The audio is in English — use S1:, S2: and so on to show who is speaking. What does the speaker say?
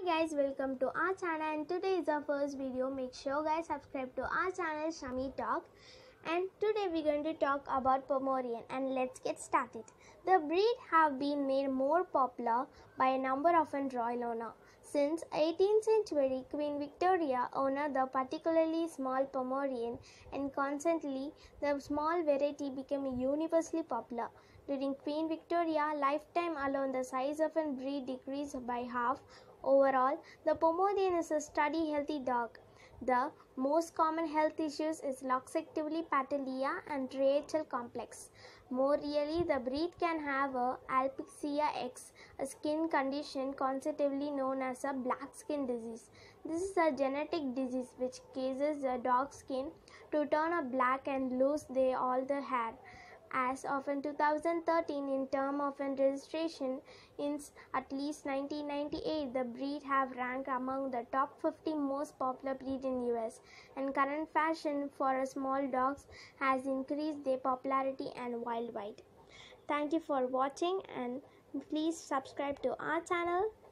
S1: guys, welcome to our channel, and today is our first video. Make sure guys subscribe to our channel Shami Talk, and today we're going to talk about Pomeranian, and let's get started. The breed have been made more popular by a number of royal owners. Since 18th century, Queen Victoria owned the particularly small Pomeranian, and consequently the small variety became universally popular. During Queen Victoria's lifetime alone, the size of a breed decreased by half. Overall, the Pomeranian is a steady, healthy dog. The most common health issues is Loxactively patelia and Rachel complex. More really, the breed can have a Alopecia X, a skin condition consequently known as a black skin disease. This is a genetic disease which causes the dog's skin to turn a black and lose all the hair. As of in 2013, in term of registration, in at least 1998, the breed have ranked among the top 50 most popular breed in US, and current fashion for a small dogs has increased their popularity and worldwide. Thank you for watching, and please subscribe to our channel.